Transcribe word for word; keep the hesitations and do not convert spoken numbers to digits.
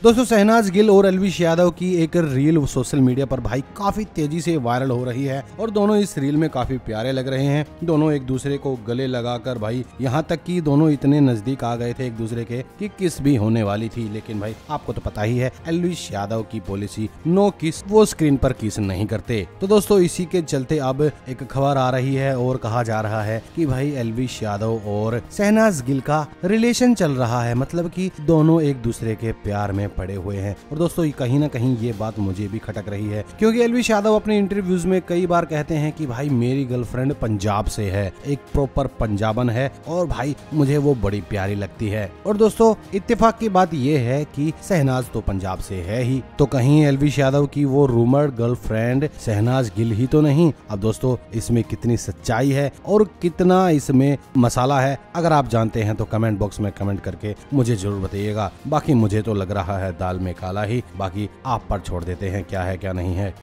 दोस्तों शहनाज गिल और एल्विश यादव की एक रील सोशल मीडिया पर भाई काफी तेजी से वायरल हो रही है और दोनों इस रील में काफी प्यारे लग रहे हैं। दोनों एक दूसरे को गले लगाकर भाई यहाँ तक कि दोनों इतने नजदीक आ गए थे एक दूसरे के कि किस भी होने वाली थी। लेकिन भाई आपको तो पता ही है एल्विश यादव की पॉलिसी नो किस, वो स्क्रीन पर किस नहीं करते। तो दोस्तों इसी के चलते अब एक खबर आ रही है और कहा जा रहा है कि भाई एल्विश यादव और शहनाज गिल का रिलेशन चल रहा है, मतलब कि दोनों एक दूसरे के प्यार में पड़े हुए हैं। और दोस्तों कहीं ना कहीं ये बात मुझे भी खटक रही है, क्योंकि एल्विश यादव अपने इंटरव्यूज में कई बार कहते हैं कि भाई मेरी गर्लफ्रेंड पंजाब से है, एक प्रॉपर पंजाबन है और भाई मुझे वो बड़ी प्यारी लगती है। और दोस्तों इत्तेफाक की बात ये है कि शहनाज तो पंजाब से है ही, तो कहीं एल्विश यादव की वो रूमर्ड गर्लफ्रेंड शहनाज गिल ही तो नहीं। अब दोस्तों इसमें कितनी सच्चाई है और कितना इसमें मसाला है, अगर आप जानते हैं तो कमेंट बॉक्स में कमेंट करके मुझे जरूर बताइएगा। बाकी मुझे तो लग रहा है दाल में काला ही, बाकी आप पर छोड़ देते हैं क्या है क्या नहीं है।